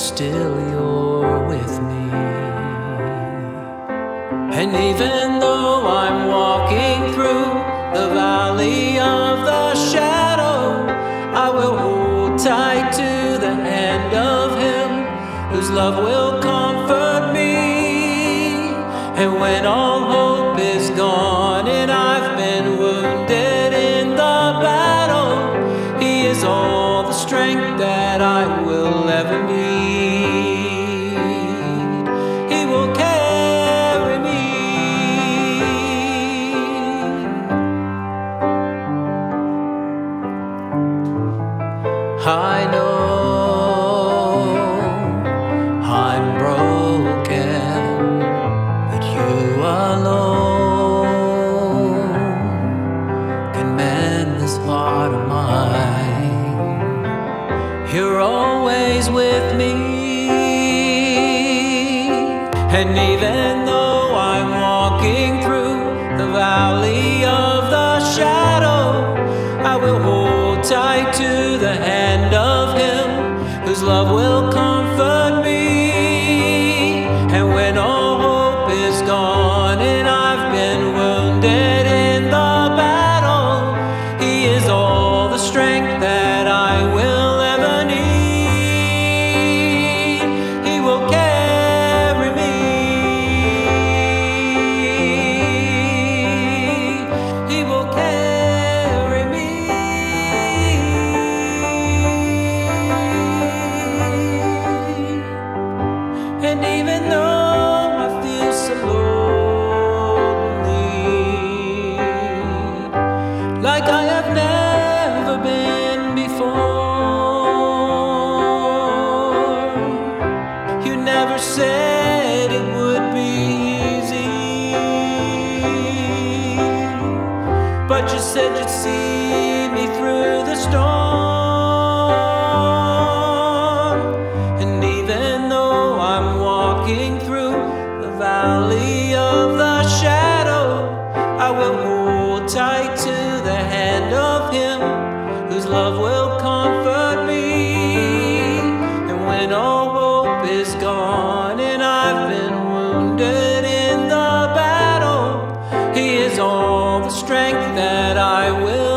still you're with me. And even though I'm walking through the valley of the shadow, I will hold tight to the hand of Him whose love will comfort me. And when all hope is gone and I've been wounded in the battle, He is all the strength that I will ever need. He will carry me. I know I'm broken, but You alone can mend this heart of mine. You're always with me, and even though I'm walking through the valley of the shadow, I will hold tight to the hand of Him whose love will comfort me. And when all hope is gone and I've been wounded in the battle, He is all the strength that I will ever need. He will carry me. He will carry me. And even though I feel so lonely, like I have never been before, You never said it would be easy, but You said You'd see me through the storm. And even though I'm walking through the valley of the shadow, I will hold tight to the hand of Him whose love will comfort me. And when all hope is gone and I've been wounded in the battle, He is all the strength that I will